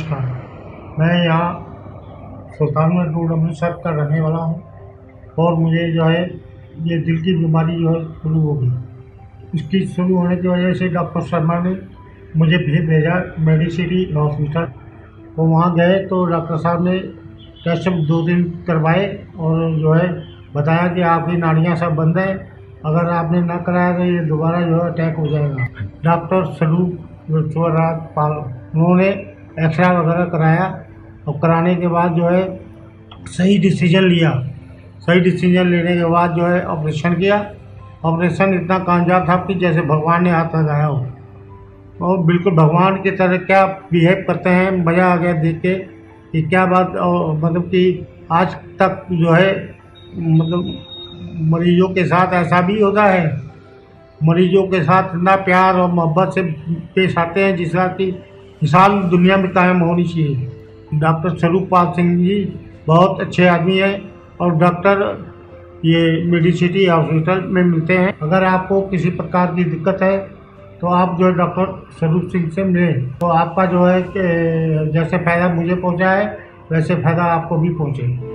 नमस्कार। मैं यहाँ सुल्तानगंज रोड अमृतसर का रहने वाला हूँ और मुझे जो है ये दिल की बीमारी जो है शुरू हो गई। इसकी शुरू होने की वजह से डॉक्टर शर्मा ने मुझे भेजा मेडिसिटी हॉस्पिटल। तो वहाँ गए तो डॉक्टर साहब ने टेस्ट 2 दिन करवाए और जो है बताया कि आपकी नाड़ियाँ सब बंद है, अगर आपने ना कराया तो ये दोबारा जो है अटैक हो जाएगा। डॉक्टर स्वरूप पाल उन्होंने एक्सरा वगैरह कराया और कराने के बाद जो है सही डिसीजन लिया। सही डिसीजन लेने के बाद जो है ऑपरेशन किया। ऑपरेशन इतना कामयाब था कि जैसे भगवान ने हाथ लगाया हो, और बिल्कुल भगवान की तरह क्या बिहेव करते हैं। मज़ा आ गया देख के कि क्या बात। और मतलब कि आज तक जो है मतलब मरीजों के साथ ऐसा भी होता है, मरीजों के साथ इतना प्यार और मोहब्बत से पेश आते हैं जिसका कि मिसाल दुनिया में कायम होनी चाहिए। डॉक्टर स्वरूप पाल सिंह जी बहुत अच्छे आदमी हैं और डॉक्टर ये मेडिसिटी हॉस्पिटल में मिलते हैं। अगर आपको किसी प्रकार की दिक्कत है तो आप जो है डॉक्टर स्वरूप सिंह से मिलें, तो आपका जो है कि जैसे फ़ायदा मुझे पहुंचा है वैसे फ़ायदा आपको भी पहुंचे।